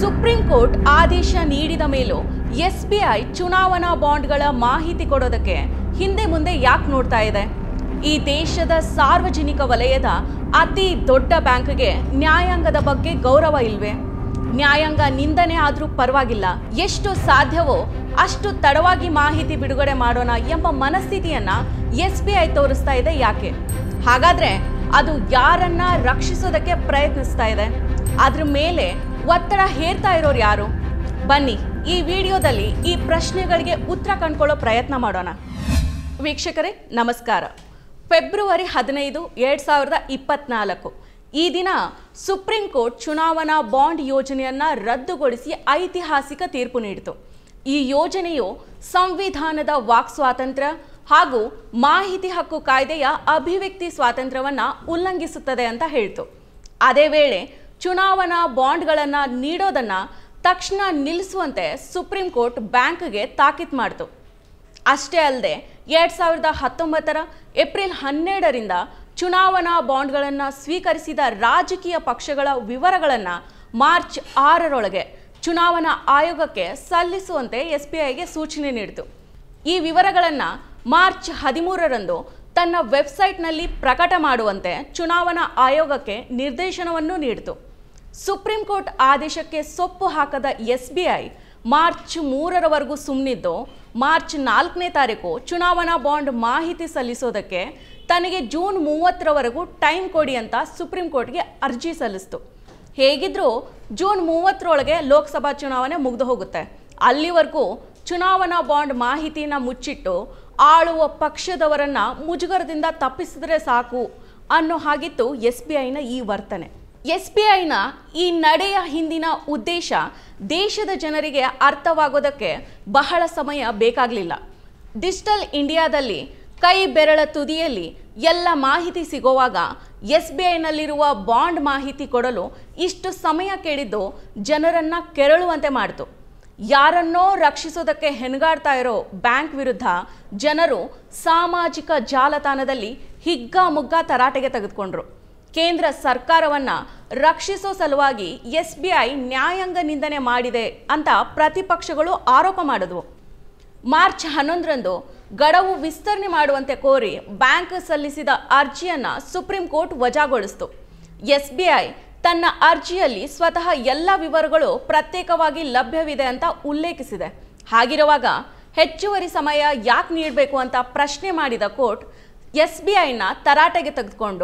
Supreme court ಆದೇಶ ನೀಡಿದ ಮೇಲೂ ಎಸ್ಬಿಐ ಚುನಾವಣಾ ಬಾಂಡ್ಗಳ ಮಾಹಿತಿ ಕೊಡೋದಕ್ಕೆ ಹಿಂದೆ ಮುಂದೆ ಯಾಕೆ ನೋಡ್ತಾ ಇದೆ? ಈ ದೇಶದ ಸಾರ್ವಜನಿಕ ವಲಯದ ಅತಿ ದೊಡ್ಡ ಬ್ಯಾಂಕ್ಗೆ ನ್ಯಾಯಾಂಗದ ಬಗ್ಗೆ ಗೌರವ ಇಲ್ವೇ? ನ್ಯಾಯಾಂಗ ನಿಂದನೆ ಆದರೂ ಪರವಾಗಿಲ್ಲ, ಎಷ್ಟು ಸಾಧ್ಯವೋ ಅಷ್ಟು ತಡವಾಗಿ ಮಾಹಿತಿ ಬಿಡುಗಡೆ ಮಾಡೋಣ ಎಂಬ ಮನಸ್ಥಿತಿಯನ್ನ ಎಸ್ಬಿಐ ತೋರಿಸ್ತಾ ಇದೆ. ಯಾಕೆ ಹಾಗಾದ್ರೆ ಅದು ಯಾರನ್ನ ರಕ್ಷಿಸೋದಕ್ಕೆ ಪ್ರಯತ್ನಿಸ್ತಾ ಇದೆ? ಅದ್ರ ಮೇಲೆ ಒತ್ತಡ ಹೇರ್ತಾ ಇರೋರು ಯಾರು? ಬನ್ನಿ ಈ ವಿಡಿಯೋದಲ್ಲಿ ಈ ಪ್ರಶ್ನೆಗಳಿಗೆ ಉತ್ತರ ಕಂಡುಕೊಳ್ಳೋ ಪ್ರಯತ್ನ ಮಾಡೋಣ. ವೀಕ್ಷಕರೇ ನಮಸ್ಕಾರ. ಫೆಬ್ರವರಿ 15, 2024 ಈ ದಿನ ಸುಪ್ರೀಂ ಕೋರ್ಟ್ ಚುನಾವಣಾ ಬಾಂಡ್ ಯೋಜನೆಯನ್ನ ರದ್ದುಗೊಳಿಸಿ ಐತಿಹಾಸಿಕ ತೀರ್ಪು ನೀಡಿತು. ಈ ಯೋಜನೆಯು ಸಂವಿಧಾನದ ವಾಕ್ ಸ್ವಾತಂತ್ರ್ಯ ಹಾಗೂ ಮಾಹಿತಿ ಹಕ್ಕು ಕಾಯ್ದೆಯ ಅಭಿವ್ಯಕ್ತಿ ಸ್ವಾತಂತ್ರ್ಯವನ್ನ ಉಲ್ಲಂಘಿಸುತ್ತದೆ ಅಂತ ಹೇಳ್ತು. ಅದೇ ವೇಳೆ ಚುನಾವಣಾ ಬಾಂಡ್ಗಳನ್ನು ನೀಡೋದನ್ನ ತಕ್ಷಣ ನಿಲ್ಲಿಸುವಂತೆ ಸುಪ್ರೀಂ ಕೋರ್ಟ್ ಬ್ಯಾಂಕ್ಗೆ ತಾಕೀತು ಮಾಡಿತು. ಅಷ್ಟೇ ಅಲ್ಲದೆ 2019 ಏಪ್ರಿಲ್ 12ರಿಂದ ಚುನಾವಣಾ ಬಾಂಡ್ಗಳನ್ನು ಸ್ವೀಕರಿಸಿದ ರಾಜಕೀಯ ಪಕ್ಷಗಳ ವಿವರಗಳನ್ನು ಮಾರ್ಚ್ 6ರೊಳಗೆ ಚುನಾವಣಾ ಆಯೋಗಕ್ಕೆ ಸಲ್ಲಿಸುವಂತೆ ಎಸ್ಬಿಐಗೆ ಸೂಚನೆ ನೀಡಿತು. ಈ ವಿವರಗಳನ್ನು ಮಾರ್ಚ್ 13ರಂದು ತನ್ನ ವೆಬ್ಸೈಟ್ನಲ್ಲಿ ಪ್ರಕಟ ಮಾಡುವಂತೆ ಚುನಾವಣಾ ಆಯೋಗಕ್ಕೆ ನಿರ್ದೇಶನವನ್ನು ನೀಡಿತು. ಸುಪ್ರೀಂ ಕೋರ್ಟ್ ಆದೇಶಕ್ಕೆ ಸೊಪ್ಪು ಹಾಕದ ಎಸ್ಬಿಐ ಮಾರ್ಚ್ 3ರವರೆಗೂ ಸುಮ್ಮನಿದ್ದು, ಮಾರ್ಚ್ 4ನೇ ತಾರೀಕು ಚುನಾವಣಾ ಬಾಂಡ್ ಮಾಹಿತಿ ಸಲ್ಲಿಸೋದಕ್ಕೆ ತನಗೆ ಜೂನ್ 30ರವರೆಗೂ ಟೈಮ್ ಕೊಡಿ ಅಂತ ಸುಪ್ರೀಂ ಕೋರ್ಟ್ಗೆ ಅರ್ಜಿ ಸಲ್ಲಿಸಿತು. ಹೇಗಿದ್ರೂ ಜೂನ್ 30ರೊಳಗೆ ಲೋಕಸಭಾ ಚುನಾವಣೆ ಮುಗಿದು ಹೋಗುತ್ತೆ. ಅಲ್ಲಿವರೆಗೂ ಚುನಾವಣಾ ಬಾಂಡ್ ಮಾಹಿತಿನ ಮುಚ್ಚಿಟ್ಟು ಆಳುವ ಪಕ್ಷದವರನ್ನ ಮುಜುಗರದಿಂದ ತಪ್ಪಿಸಿದ್ರೆ ಸಾಕು ಅನ್ನೋ ಹಾಗಿತ್ತು ಎಸ್ಬಿಐನ ಈ ವರ್ತನೆ. ಎಸ್ಬಿಐನ ಈ ನಡೆಯ ಹಿಂದಿನ ಉದ್ದೇಶ ದೇಶದ ಜನರಿಗೆ ಅರ್ಥವಾಗೋದಕ್ಕೆ ಬಹಳ ಸಮಯ ಬೇಕಾಗಲಿಲ್ಲ. ಡಿಜಿಟಲ್ ಇಂಡಿಯಾದಲ್ಲಿ ಕೈ ಬೆರಳ ತುದಿಯಲ್ಲಿ ಎಲ್ಲ ಮಾಹಿತಿ ಸಿಗೋವಾಗ ಎಸ್ಬಿಐನಲ್ಲಿರುವ ಬಾಂಡ್ ಮಾಹಿತಿ ಕೊಡಲು ಇಷ್ಟು ಸಮಯ ಕೇಳಿದ್ದು ಜನರನ್ನ ಕೆರಳುವಂತೆ ಮಾಡಿತು. ಯಾರನ್ನೋ ರಕ್ಷಿಸೋದಕ್ಕೆ ಹೆಣಗಾಡ್ತಾ ಇರೋ ಬ್ಯಾಂಕ್ ವಿರುದ್ಧ ಜನರು ಸಾಮಾಜಿಕ ಜಾಲತಾಣದಲ್ಲಿ ಹಿಗ್ಗಾಮುಗ್ಗಾ ತರಾಟೆಗೆ ತೆಗೆದುಕೊಂಡ್ರು. ಕೇಂದ್ರ ಸರ್ಕಾರವನ್ನ ರಕ್ಷಿಸೋ ಸಲುವಾಗಿ ಎಸ್ಬಿಐ ನ್ಯಾಯಾಂಗ ನಿಂದನೆ ಮಾಡಿದೆ ಅಂತ ಪ್ರತಿಪಕ್ಷಗಳು ಆರೋಪ ಮಾಡಿದ್ವು. ಮಾರ್ಚ್ 11ರಂದು ಗಡುವು ವಿಸ್ತರಣೆ ಮಾಡುವಂತೆ ಕೋರಿ ಬ್ಯಾಂಕ್ ಸಲ್ಲಿಸಿದ ಅರ್ಜಿಯನ್ನ ಸುಪ್ರೀಂ ಕೋರ್ಟ್ ವಜಾಗೊಳಿಸಿತು. ಎಸ್ಬಿಐ ತನ್ನ ಅರ್ಜಿಯಲ್ಲಿ ಸ್ವತಃ ಎಲ್ಲ ವಿವರಗಳು ಪ್ರತ್ಯೇಕವಾಗಿ ಲಭ್ಯವಿದೆ ಅಂತ ಉಲ್ಲೇಖಿಸಿದೆ. ಹಾಗಿರುವಾಗ ಹೆಚ್ಚುವರಿ ಸಮಯ ಯಾಕೆ ನೀಡಬೇಕು ಅಂತ ಪ್ರಶ್ನೆ ಮಾಡಿದ ಕೋರ್ಟ್ ಎಸ್ಬಿಐನ ತರಾಟೆಗೆ ತೆಗೆದುಕೊಂಡು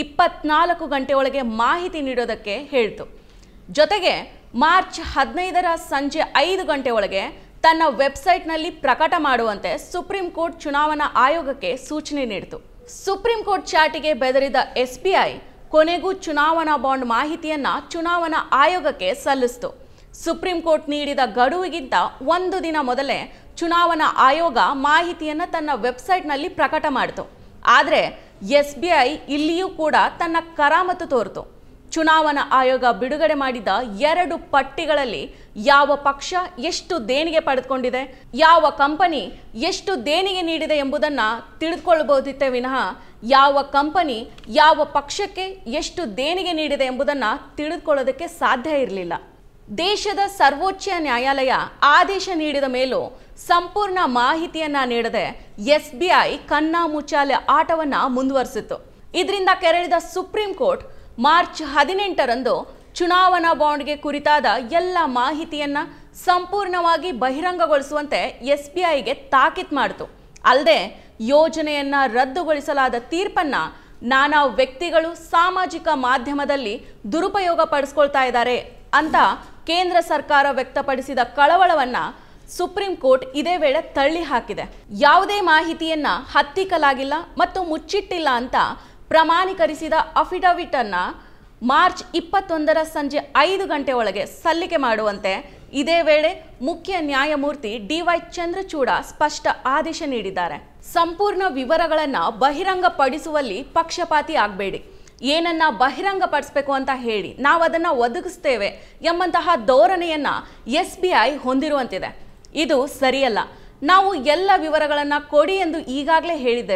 24 ಗಂಟೆಯೊಳಗೆ ಮಾಹಿತಿ ನೀಡೋದಕ್ಕೆ ಹೇಳಿತು. ಜೊತೆಗೆ ಮಾರ್ಚ್ 15ರ ಸಂಜೆ 5 ಗಂಟೆಯೊಳಗೆ ತನ್ನ ವೆಬ್ಸೈಟ್ನಲ್ಲಿ ಪ್ರಕಟ ಮಾಡುವಂತೆ ಸುಪ್ರೀಂ ಕೋರ್ಟ್ ಚುನಾವಣಾ ಆಯೋಗಕ್ಕೆ ಸೂಚನೆ ನೀಡಿತು. ಸುಪ್ರೀಂ ಕೋರ್ಟ್ ಚಾಟಿಗೆ ಬೆದರಿದ ಎಸ್ಬಿಐ ಕೊನೆಗೂ ಚುನಾವಣಾ ಬಾಂಡ್ ಮಾಹಿತಿಯನ್ನ ಚುನಾವಣಾ ಆಯೋಗಕ್ಕೆ ಸಲ್ಲಿಸಿತು. ಸುಪ್ರೀಂ ಕೋರ್ಟ್ ನೀಡಿದ ಗಡುವಿಗಿಂತ 1 ದಿನ ಮೊದಲೇ ಚುನಾವಣಾ ಆಯೋಗ ಮಾಹಿತಿಯನ್ನ ತನ್ನ ವೆಬ್ಸೈಟ್ನಲ್ಲಿ ಪ್ರಕಟ ಮಾಡಿತು. ಆದರೆ ಎಸ್ಬಿಐ ಇಲ್ಲಿಯೂ ಕೂಡ ತನ್ನ ಕರಾಮತ್ತು ತೋರಿತು. ಚುನಾವಣಾ ಆಯೋಗ ಬಿಡುಗಡೆ ಮಾಡಿದ 2 ಪಟ್ಟಿಗಳಲ್ಲಿ ಯಾವ ಪಕ್ಷ ಎಷ್ಟು ದೇಣಿಗೆ ಪಡೆದುಕೊಂಡಿದೆ, ಯಾವ ಕಂಪನಿ ಎಷ್ಟು ದೇಣಿಗೆ ನೀಡಿದೆ ಎಂಬುದನ್ನು ತಿಳಿದುಕೊಳ್ಳಬಹುದಿತ್ತೇ ವಿನಃ ಯಾವ ಕಂಪನಿ ಯಾವ ಪಕ್ಷಕ್ಕೆ ಎಷ್ಟು ದೇಣಿಗೆ ನೀಡಿದೆ ಎಂಬುದನ್ನು ತಿಳಿದುಕೊಳ್ಳೋದಕ್ಕೆ ಸಾಧ್ಯ ಇರಲಿಲ್ಲ. ದೇಶದ ಸರ್ವೋಚ್ಚ ನ್ಯಾಯಾಲಯ ಆದೇಶ ನೀಡಿದ ಮೇಲೂ ಸಂಪೂರ್ಣ ಮಾಹಿತಿಯನ್ನ ನೀಡದೆ ಎಸ್ಬಿಐ ಕಣ್ಣಾ ಮುಚ್ಚಾಲೆ ಆಟವನ್ನ ಮುಂದುವರಿಸಿತು. ಇದರಿಂದ ಕೆರಳಿದ ಸುಪ್ರೀಂ ಕೋರ್ಟ್ ಮಾರ್ಚ್ 18ರಂದು ಚುನಾವಣಾ ಬಾಂಡ್ಗೆ ಕುರಿತಾದ ಎಲ್ಲ ಮಾಹಿತಿಯನ್ನ ಸಂಪೂರ್ಣವಾಗಿ ಬಹಿರಂಗಗೊಳಿಸುವಂತೆ ಎಸ್ಬಿಐಗೆ ತಾಕೀತು ಮಾಡಿತು. ಅಲ್ಲದೆ ಯೋಜನೆಯನ್ನ ರದ್ದುಗೊಳಿಸಲಾದ ತೀರ್ಪನ್ನ ನಾನಾ ವ್ಯಕ್ತಿಗಳು ಸಾಮಾಜಿಕ ಮಾಧ್ಯಮದಲ್ಲಿ ದುರುಪಯೋಗ ಪಡಿಸ್ಕೊಳ್ತಾ ಇದ್ದಾರೆ ಅಂತ ಕೇಂದ್ರ ಸರ್ಕಾರ ವ್ಯಕ್ತಪಡಿಸಿದ ಕಳವಳವನ್ನ ಸುಪ್ರೀಂ ಕೋರ್ಟ್ ಇದೇ ವೇಳೆ ತಳ್ಳಿ ಹಾಕಿದೆ. ಯಾವುದೇ ಮಾಹಿತಿಯನ್ನ ಹತ್ತಿಕ್ಕಲಾಗಿಲ್ಲ ಮತ್ತು ಮುಚ್ಚಿಟ್ಟಿಲ್ಲ ಅಂತ ಪ್ರಮಾಣೀಕರಿಸಿದ ಅಫಿಡವಿಟ್ ಅನ್ನ ಮಾರ್ಚ್ 21ರ ಸಂಜೆ 5 ಗಂಟೆ ಒಳಗೆ ಸಲ್ಲಿಕೆ ಮಾಡುವಂತೆ ಇದೇ ವೇಳೆ ಮುಖ್ಯ ನ್ಯಾಯಮೂರ್ತಿ ಡಿವೈ ಚಂದ್ರಚೂಡ ಸ್ಪಷ್ಟ ಆದೇಶ ನೀಡಿದ್ದಾರೆ. ಸಂಪೂರ್ಣ ವಿವರಗಳನ್ನು ಬಹಿರಂಗಪಡಿಸುವಲ್ಲಿ ಪಕ್ಷಪಾತಿ ಆಗಬೇಡಿ, ಏನನ್ನ ಬಹಿರಂಗಪಡಿಸಬೇಕು ಅಂತ ಹೇಳಿ ನಾವು ಅದನ್ನು ಒದಗಿಸ್ತೇವೆ ಎಂಬಂತಹ ಧೋರಣೆಯನ್ನ ಎಸ್ಬಿಐ ಹೊಂದಿರುವಂತಿದೆ. ಇದು ಸರಿಯಲ್ಲ. ನಾವು ಎಲ್ಲ ವಿವರಗಳನ್ನು ಕೊಡಿ ಎಂದು ಈಗಾಗಲೇ ಹೇಳಿದ್ದೇವೆ.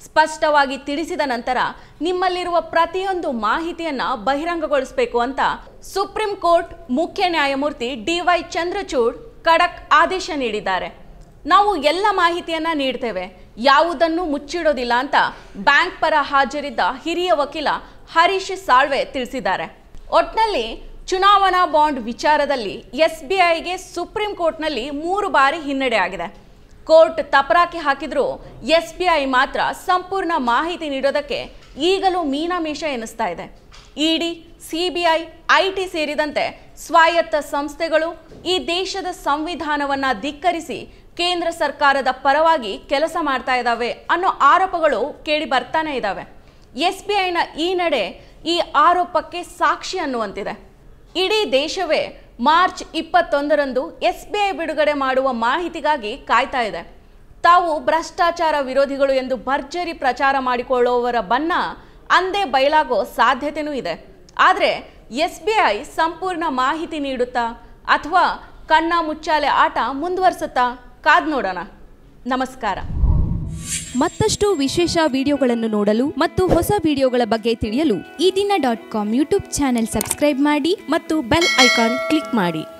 ಸ್ಪಷ್ಟವಾಗಿ ತಿಳಿಸಿದ ನಂತರ ನಿಮ್ಮಲ್ಲಿರುವ ಪ್ರತಿಯೊಂದು ಮಾಹಿತಿಯನ್ನ ಬಹಿರಂಗಗೊಳಿಸಬೇಕು ಅಂತ ಸುಪ್ರೀಂ ಕೋರ್ಟ್ ಮುಖ್ಯ ನ್ಯಾಯಮೂರ್ತಿ DY ಚಂದ್ರಚೂಡ್ ಖಡಕ್ ಆದೇಶ ನೀಡಿದ್ದಾರೆ. ನಾವು ಎಲ್ಲ ಮಾಹಿತಿಯನ್ನ ನೀಡ್ತೇವೆ, ಯಾವುದನ್ನು ಮುಚ್ಚಿಡೋದಿಲ್ಲ ಅಂತ ಬ್ಯಾಂಕ್ ಪರ ಹಾಜರಿದ್ದ ಹಿರಿಯ ವಕೀಲ ಹರೀಶ್ ಸಾಳ್ವೆ ತಿಳಿಸಿದ್ದಾರೆ. ಒಟ್ನಲ್ಲಿ ಚುನಾವಣಾ ಬಾಂಡ್ ವಿಚಾರದಲ್ಲಿ SBIಗೆ ಸುಪ್ರೀಂ ಕೋರ್ಟ್ನಲ್ಲಿ 3 ಬಾರಿ ಹಿನ್ನಡೆ ಆಗಿದೆ. ಕೋರ್ಟ್ ತಪರಾಕಿ ಹಾಕಿದ್ರೂ SBI ಮಾತ್ರ ಸಂಪೂರ್ಣ ಮಾಹಿತಿ ನೀಡೋದಕ್ಕೆ ಈಗಲೂ ಮೀನಾಮೇಷ ಎನಿಸ್ತಾ ಇದೆ. ED, CBI, IT ಸೇರಿದಂತೆ ಸ್ವಾಯತ್ತ ಸಂಸ್ಥೆಗಳು ಈ ದೇಶದ ಸಂವಿಧಾನವನ್ನ ಧಿಕ್ಕರಿಸಿ ಕೇಂದ್ರ ಸರ್ಕಾರದ ಪರವಾಗಿ ಕೆಲಸ ಮಾಡ್ತಾ ಇದ್ದಾವೆ ಅನ್ನೋ ಆರೋಪಗಳು ಕೇಳಿ ಬರ್ತಾನೆ ಇದ್ದಾವೆ. SBIನ ಈ ನಡೆ ಈ ಆರೋಪಕ್ಕೆ ಸಾಕ್ಷಿ ಅನ್ನುವಂತಿದೆ. ಇಡೀ ದೇಶವೇ ಮಾರ್ಚ್ 21ರಂದು SBI ಬಿಡುಗಡೆ ಮಾಡುವ ಮಾಹಿತಿಗಾಗಿ ಕಾಯ್ತಾ ಇದೆ. ತಾವು ಭ್ರಷ್ಟಾಚಾರ ವಿರೋಧಿಗಳು ಎಂದು ಭರ್ಜರಿ ಪ್ರಚಾರ ಮಾಡಿಕೊಳ್ಳುವವರ ಬಣ್ಣ ಅಂದೇ ಬಯಲಾಗೋ ಸಾಧ್ಯತೆಯೂ ಇದೆ. ಆದರೆ SBI ಸಂಪೂರ್ಣ ಮಾಹಿತಿ ನೀಡುತ್ತಾ ಅಥವಾ ಕಣ್ಣ ಮುಚ್ಚಾಲೆ ಆಟ ಮುಂದುವರಿಸುತ್ತಾ? ಕಾದ್ ನೋಡೋಣ. ನಮಸ್ಕಾರ. ಮತ್ತಷ್ಟು ವಿಶೇಷ ವಿಡಿಯೋಗಳನ್ನು ನೋಡಲು ಮತ್ತು ಹೊಸ ವಿಡಿಯೋಗಳ ಬಗ್ಗೆ ತಿಳಿಯಲು eDina.com ಯೂಟ್ಯೂಬ್ ಚಾನೆಲ್ ಸಬ್ಸ್ಕ್ರೈಬ್ ಮಾಡಿ ಮತ್ತು ಬೆಲ್ ಐಕಾನ್ ಕ್ಲಿಕ್ ಮಾಡಿ.